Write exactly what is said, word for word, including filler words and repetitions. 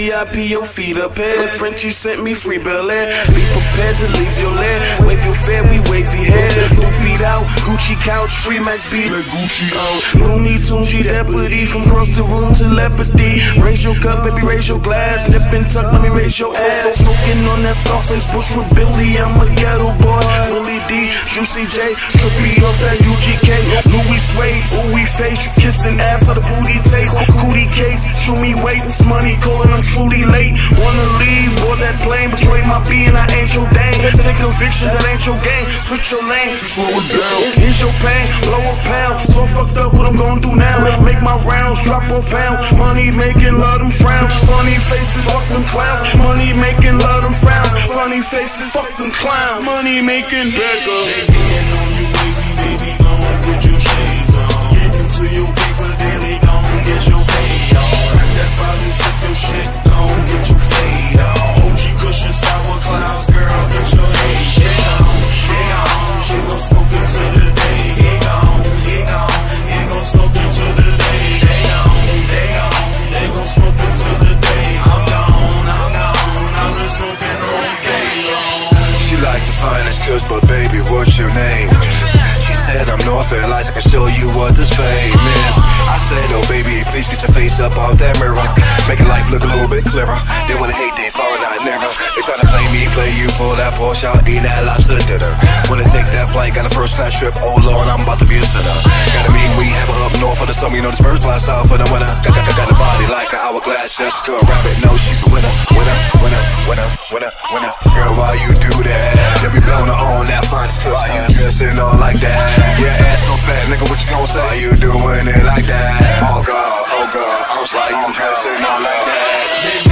V I P, your feet up here. Frenchie sent me free Bel Air. Be prepared to leave your lair. Wave your fare, we wavy hair. Looped out, Gucci couch, free Max B. Let Gucci out. Looney Tunes, G deputy from cross the room to telepathy. Raise your cup, baby, raise your glass. Nip and tuck, let me raise your ass. Smoking on that Scarface Bush with Billy. I'm a ghetto boy. Willie D, Juicy J, trippy off that U G K. Louis Suede, ooh we face. You kissing ass, how the booty taste. Cootie case, chew me weight. It's money calling, I'm truly late. Wanna leave, board that plane. Betray my being, I ain't your dame. Take conviction, that ain't your game. Switch your lane, slow it down. Here's your pain, blow a pound. So fucked up, what I'm gonna do now? Make my rounds, drop a pound. Money making, love them frowns. Funny faces, fuck them clowns. Money making, love them frowns. Funny faces, fuck them clowns. Money making, beggar. They getting on you, baby, baby, gon' put your shades on. Get into your paper daily, gon' get your pay on. Crack that bottle, sip your shit, gon' get your fade on. O G cushion, sour clouds, girl, get your head shit on. Shit on, she gon' smoke into the day. He gone, he gone, he gon' smoke into the day. They gone, they gone, they gon' smoke into the day. I'm gone, I'm gone, I've been smoking all day long. She like the finest cuss, but baby, what's your name? She said I'm North Lights, I can show you what this fame is. I said, oh baby, please get your face up off that mirror. Making life look a little bit clearer. They wanna hate, they fall, not never. They tryna play me, play you, pull that Porsche out, eat that lobster dinner. Wanna take that flight, got a first class trip, oh lord, I'm about to be a sinner. Gotta meet, we have her up north for the summer, you know the birds fly south for the winter. Got, got, got a body like an hourglass, Jessica Rabbit, no, she's a winner. Winner, winner, winner, winner, winner. Girl, why you do that? Yeah, we blown her on that finest cuss. Why you dressing all like that? Yeah, ass so fat, nigga, what you gon' say? Why you doing it like that? Oh God, oh God, I was like, you dressing all like that?